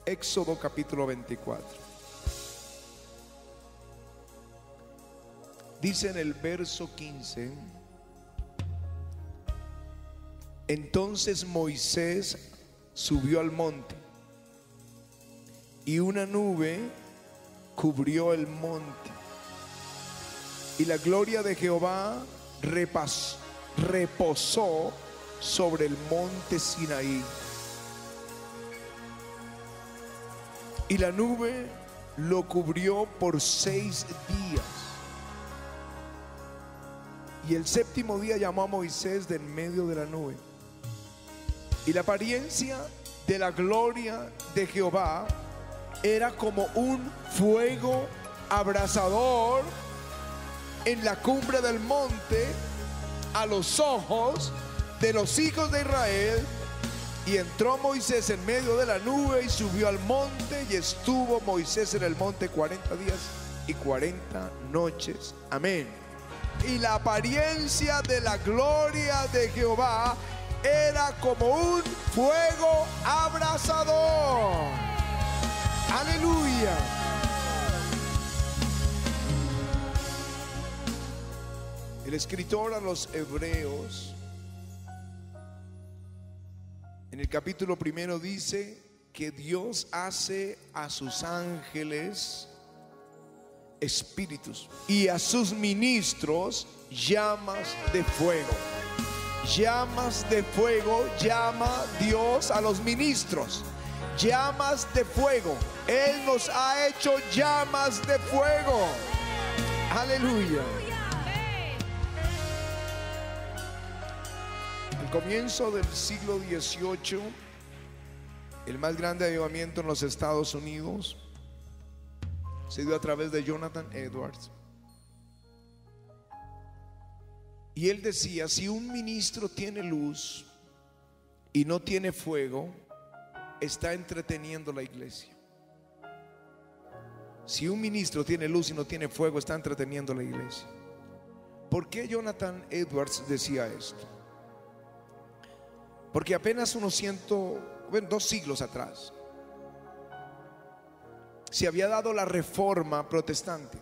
Éxodo capítulo 24. Dice en el verso 15: entonces Moisés subió al monte, y una nube cubrió el monte, y la gloria de Jehová reposó sobre el monte Sinaí. Y la nube lo cubrió por 6 días. Y el séptimo día llamó a Moisés de en medio de la nube. Y la apariencia de la gloria de Jehová era como un fuego abrasador en la cumbre del monte a los ojos de los hijos de Israel. Y entró Moisés en medio de la nube y subió al monte, y estuvo Moisés en el monte 40 días y 40 noches. Amén. Y la apariencia de la gloria de Jehová era como un fuego abrasador. Aleluya. El escritor a los Hebreos, en el capítulo 1 dice que Dios hace a sus ángeles espíritus y a sus ministros llamas de fuego. Llamas de fuego llama Dios a los ministros. Llamas de fuego. Él nos ha hecho llamas de fuego. Aleluya. Al comienzo del siglo XVIII, el más grande avivamiento en los Estados Unidos se dio a través de Jonathan Edwards. Y él decía: si un ministro tiene luz y no tiene fuego, está entreteniendo la iglesia. Si un ministro tiene luz y no tiene fuego, está entreteniendo la iglesia. ¿Por qué Jonathan Edwards decía esto? Porque apenas unos 2 siglos atrás se había dado la reforma protestante,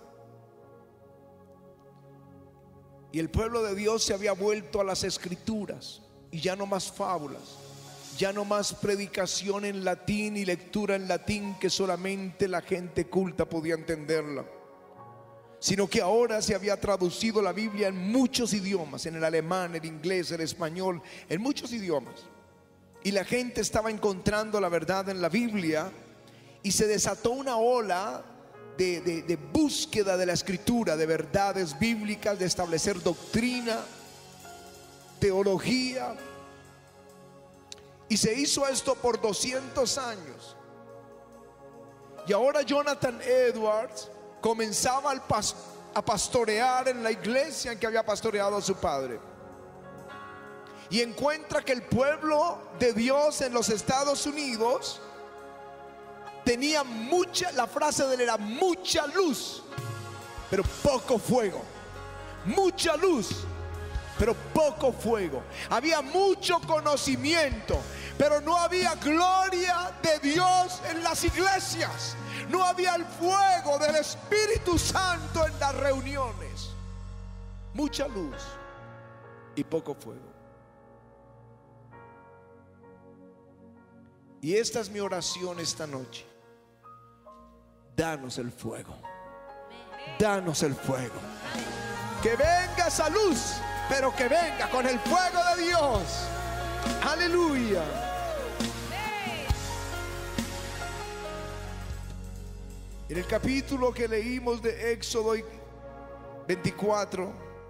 y el pueblo de Dios se había vuelto a las escrituras, y ya no más fábulas, ya no más predicación en latín y lectura en latín que solamente la gente culta podía entenderla, sino que ahora se había traducido la Biblia en muchos idiomas, en el alemán, el inglés, el español, en muchos idiomas. Y la gente estaba encontrando la verdad en la Biblia, y se desató una ola de búsqueda de la escritura, de verdades bíblicas, de establecer doctrina, teología. Y se hizo esto por 200 años. Y ahora Jonathan Edwards comenzaba a pastorear en la iglesia en que había pastoreado a su padre, y encuentra que el pueblo de Dios en los Estados Unidos tenía la frase de él era mucha luz, pero poco fuego. Mucha luz, pero poco fuego. Había mucho conocimiento, pero no había gloria de Dios en las iglesias. No había el fuego del Espíritu Santo en las reuniones. Mucha luz y poco fuego. Y esta es mi oración esta noche: danos el fuego. Danos el fuego. Que venga esa luz, pero que venga con el fuego de Dios. Aleluya. En el capítulo que leímos de Éxodo 24,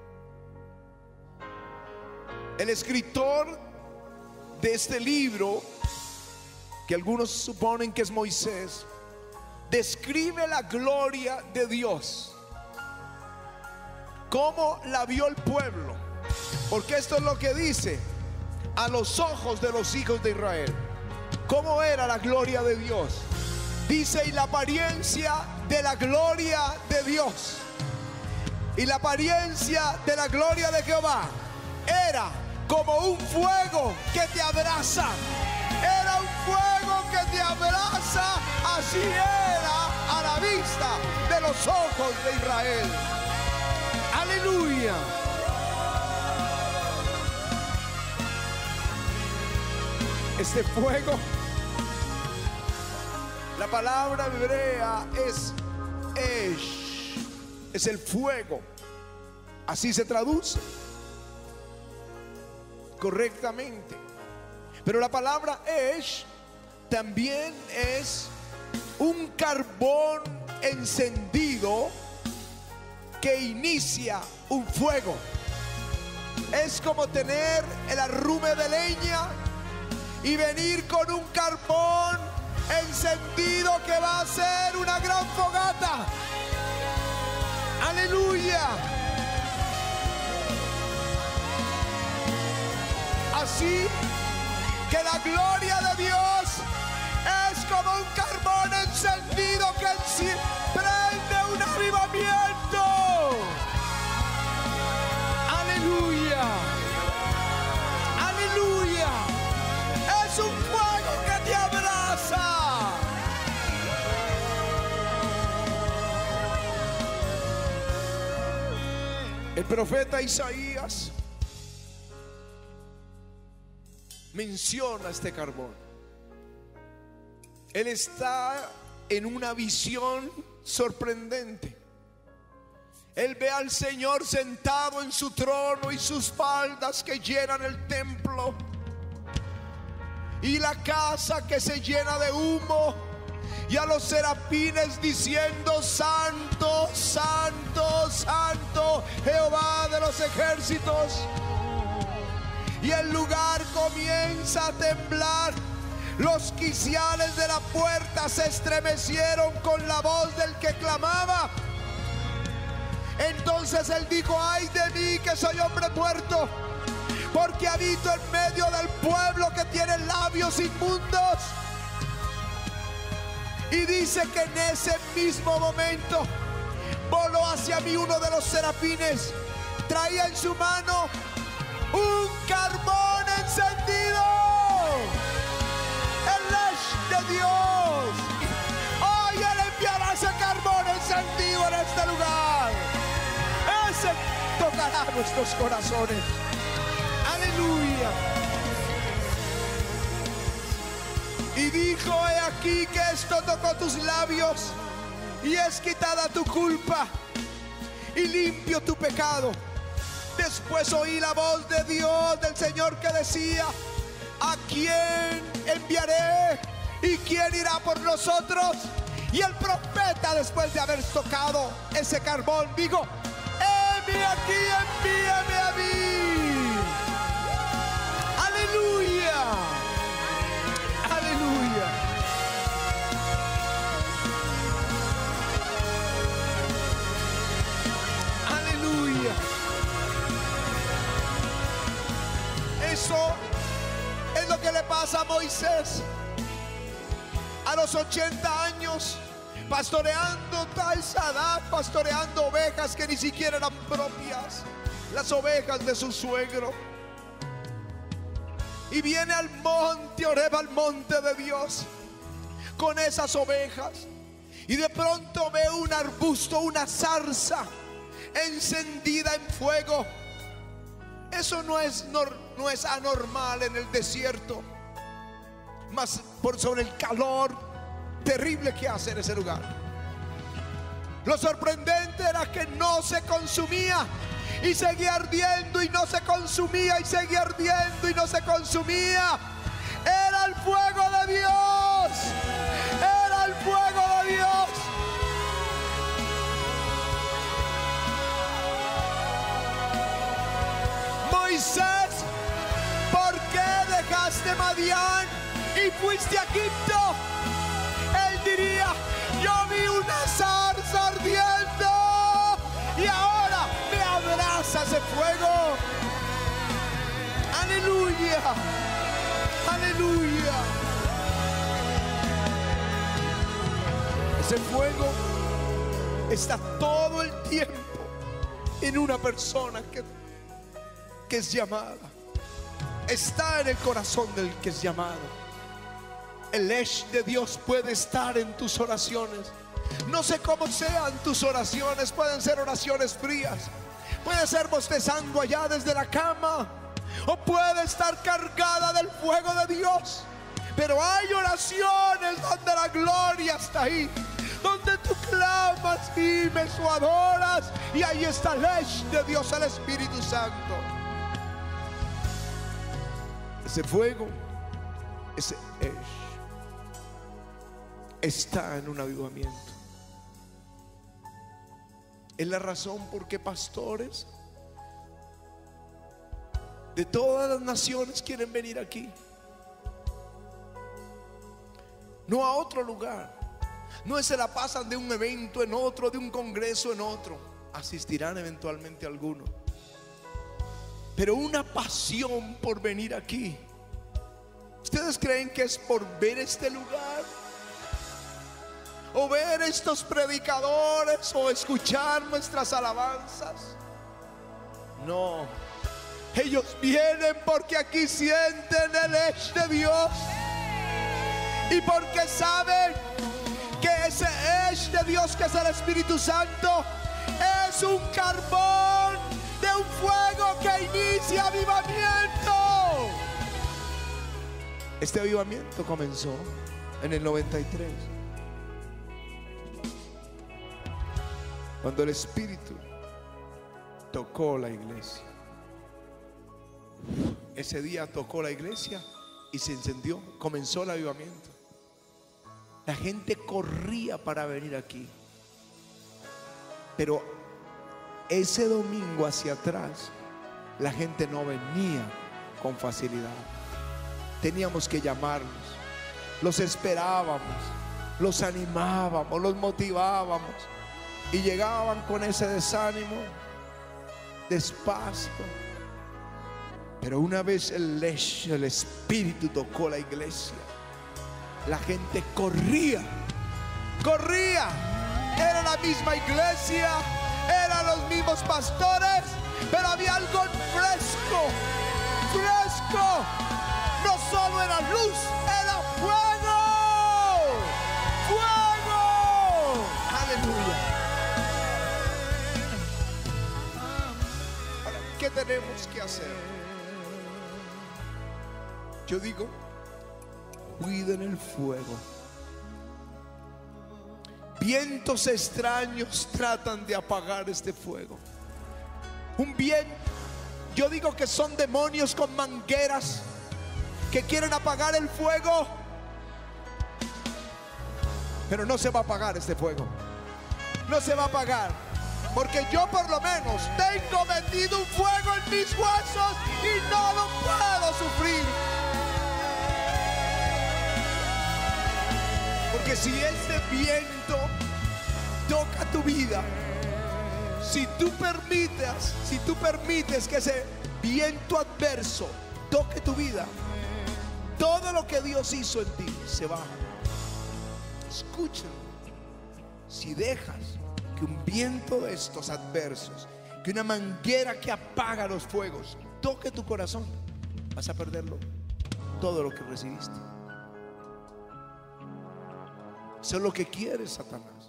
el escritor de este libro, que algunos suponen que es Moisés, describe la gloria de Dios, cómo la vio el pueblo, porque esto es lo que dice: a los ojos de los hijos de Israel. ¿Cómo era la gloria de Dios? Dice: y la apariencia de la gloria de Dios, y la apariencia de la gloria de Jehová era como un fuego que te abraza. Era un fuego que te abraza Así era a la vista de los ojos de Israel. Aleluya. Este fuego, la palabra hebrea es Esh, es el fuego. Así se traduce correctamente. Pero la palabra Esh también es un carbón encendido que inicia un fuego. Es como tener el arrume de leña y venir con un carbón encendido que va a ser una gran fogata. Aleluya. Así que la gloria de Dios es como un carbón encendido que prende un avivamiento. Aleluya. Aleluya. Es un fuego que te abraza. El profeta Isaías menciona este carbón. Él está en una visión sorprendente. Él ve al Señor sentado en su trono y sus faldas que llenan el templo y la casa que se llena de humo, y a los serafines diciendo: Santo, Santo, Santo, Jehová de los ejércitos. Y el lugar comienza a temblar. Los quiciales de la puerta se estremecieron con la voz del que clamaba. Entonces él dijo: ay de mí, que soy hombre muerto, porque habito en medio del pueblo que tiene labios inmundos. Y dice que en ese mismo momento voló hacia mí uno de los serafines. Traía en su mano un carbón encendido, el Esh de Dios. Hoy Él enviará ese carbón encendido en este lugar. Ese tocará nuestros corazones. Aleluya. Y dijo: he aquí que esto tocó tus labios, y es quitada tu culpa y limpio tu pecado. Después oí la voz de Dios, del Señor, que decía: ¿a quién enviaré? ¿Y quién irá por nosotros? Y el profeta, después de haber tocado ese carbón, dijo: heme aquí, envíame a mí. Aleluya. Aleluya. Aleluya. Eso es lo que le pasa a Moisés a los 80 años, pastoreando Tal-Sadad, pastoreando ovejas que ni siquiera eran propias, las ovejas de su suegro. Y viene al monte Oreb, al monte de Dios, con esas ovejas, y de pronto ve un arbusto, una zarza encendida en fuego. Eso no es anormal en el desierto, más por sobre el calor terrible que hace en ese lugar. Lo sorprendente era que no se consumía y seguía ardiendo, y no se consumía y seguía ardiendo y no se consumía. Era el fuego de Dios. Era el fuego de Dios. Moisés, ¿por qué dejaste Madián y fuiste a Egipto? Él diría: yo vi una zarza ardiendo y ahora me abraza ese fuego. Aleluya. Aleluya. Ese fuego está todo el tiempo en una persona que es llamada. Está en el corazón del que es llamado. el Esh de Dios puede estar en tus oraciones. No sé cómo sean tus oraciones. Pueden ser oraciones frías, puede ser bostezando allá desde la cama, o puede estar cargada del fuego de Dios. Pero hay oraciones donde la gloria está ahí, donde tú clamas, gimes o adoras, y ahí está el Esh de Dios, el Espíritu Santo. Ese fuego, ese Esh, está en un avivamiento. Es la razón por qué pastores de todas las naciones quieren venir aquí, no a otro lugar. No se la pasan de un evento en otro, de un congreso en otro. Asistirán eventualmente algunos, pero una pasión por venir aquí. ¿Ustedes creen que es por ver este lugar, o ver estos predicadores, o escuchar nuestras alabanzas? No, ellos vienen porque aquí sienten el Esh de Dios, y porque saben que ese Esh de Dios, que es el Espíritu Santo, es un carbón de un fuego que inicia avivamiento. Este avivamiento comenzó en el 93, cuando el Espíritu tocó la iglesia. Ese día tocó la iglesia y se encendió, comenzó el avivamiento. La gente corría para venir aquí, pero ese domingo hacia atrás la gente no venía con facilidad. Teníamos que llamarlos, los esperábamos, los animábamos, los motivábamos, y llegaban con ese desánimo, despacio. Pero una vez el Espíritu tocó la iglesia, la gente corría. Era la misma iglesia, eran los mismos pastores, pero había algo fresco. No solo era luz, era fuego. Aleluya. Ahora, ¿qué tenemos que hacer? Yo digo, cuiden el fuego. Vientos extraños tratan de apagar este fuego. Un viento, yo digo que son demonios con mangueras que quieren apagar el fuego, pero no se va a apagar este fuego. No se va a apagar, porque yo por lo menos tengo metido un fuego en mis huesos y no lo puedo sufrir. Porque si este viento toca tu vida, si tú permites que ese viento adverso toque tu vida, todo lo que Dios hizo en ti se va. Escuchen, si dejas que un viento de estos adversos, que una manguera que apaga los fuegos, toque tu corazón, vas a perderlo, todo lo que recibiste. Eso es lo que quiere Satanás: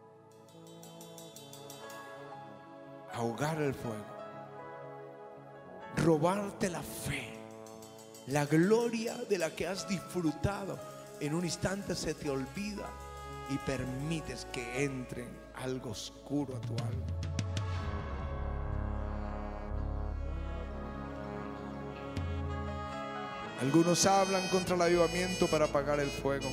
ahogar el fuego, robarte la fe, la gloria de la que has disfrutado. En un instante se te olvida y permites que entre algo oscuro a tu alma. Algunos hablan contra el avivamiento para apagar el fuego,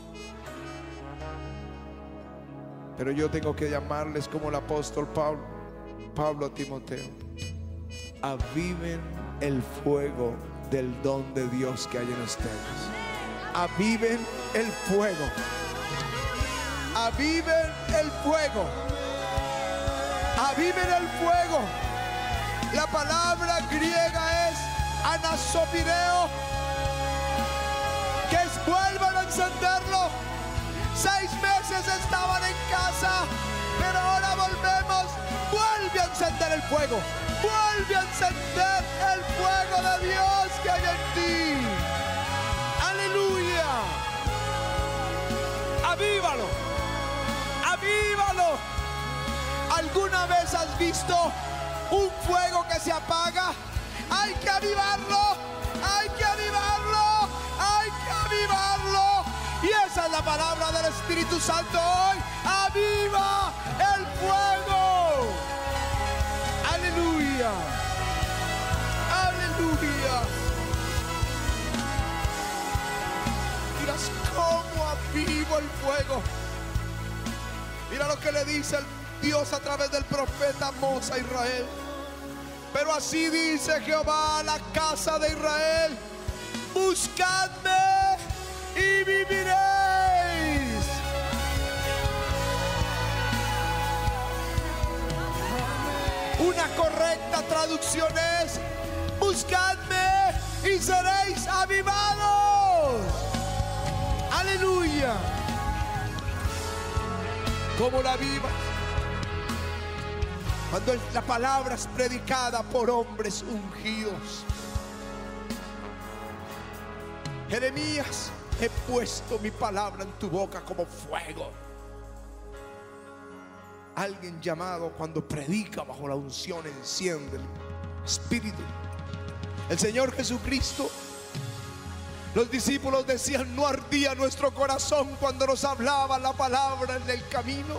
pero yo tengo que llamarles como el apóstol Pablo a Timoteo: aviven el fuego del don de Dios que hay en ustedes. Aviven el fuego. Aviven el fuego. Aviven el fuego. La palabra griega es anasopireo, que es vuelvan a encenderlo. 6 meses estaban en casa, pero ahora volvemos. Vuelve a encender el fuego. Vuelve a encender el fuego de Dios que hay en ti. Aleluya. Avívalo, avívalo. ¿Alguna vez has visto un fuego que se apaga? Hay que avivarlo, hay que avivarlo, hay que avivarlo. Y esa es la palabra del Espíritu Santo hoy. Aviva el fuego. Aleluya, aleluya. Miras cómo avivo el fuego. Mira lo que le dice el Dios a través del profeta Amós a Israel. Pero así dice Jehová a la casa de Israel: buscadme y viviréis. Una correcta traducción es: buscadme y seréis avivados. Aleluya. ¿Cómo la avivas? Cuando la palabra es predicada por hombres ungidos. Jeremías: he puesto mi palabra en tu boca como fuego. Alguien llamado, cuando predica bajo la unción, enciende el Espíritu. El Señor Jesucristo, los discípulos decían: no ardía nuestro corazón cuando nos hablaba la palabra en el camino.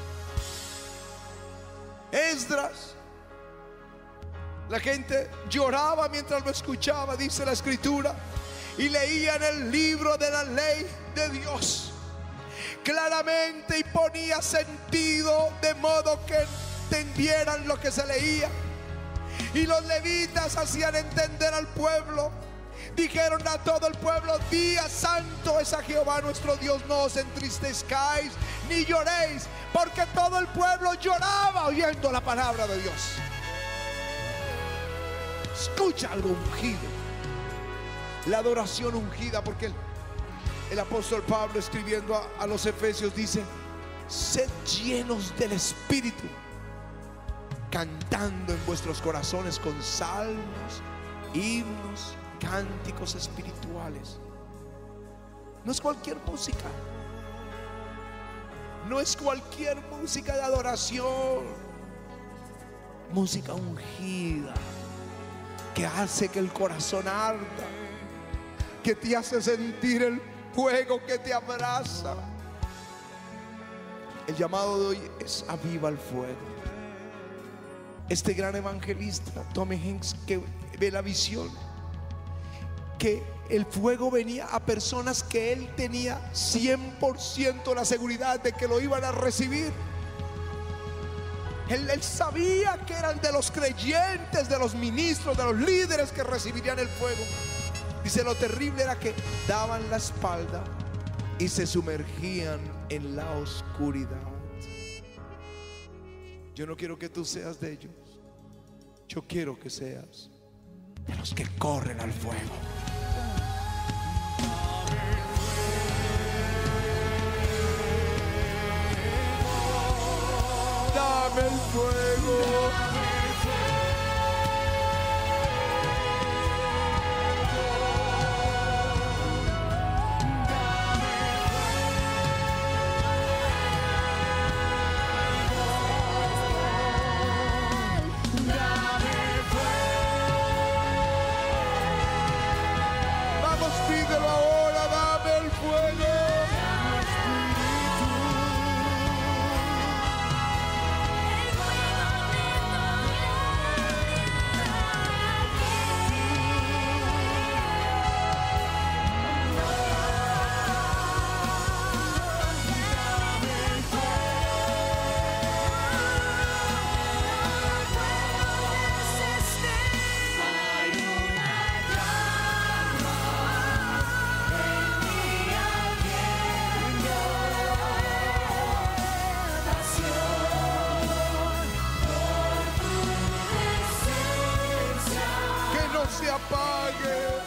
Esdras, la gente lloraba mientras lo escuchaba, dice la Escritura, y leían el libro de la ley de Dios claramente y ponía sentido, de modo que entendieran lo que se leía. Y los levitas hacían entender al pueblo. Dijeron a todo el pueblo: día santo es a Jehová nuestro Dios, no os entristezcáis ni lloréis. Porque todo el pueblo lloraba oyendo la palabra de Dios. Escucha algo ungido, la adoración ungida. Porque el apóstol Pablo, escribiendo a los Efesios, dice: sed llenos del Espíritu, cantando en vuestros corazones con salmos, himnos, cánticos espirituales. No es cualquier música, no es cualquier música de adoración. Música ungida, que hace que el corazón arda, que te hace sentir el fuego que te abraza. El llamado de hoy es: aviva el fuego. Este gran evangelista Tommy Hinks, que ve la visión, que el fuego venía a personas que él tenía 100% la seguridad de que lo iban a recibir. Él sabía que eran de los creyentes, de los ministros, de los líderes que recibirían el fuego. Dice: lo terrible era que daban la espalda y se sumergían en la oscuridad. Yo no quiero que tú seas de ellos. Yo quiero que seas de los que corren al fuego. Dame el fuego. Vamos, pídelo ahora, dame el fuego. Se apague.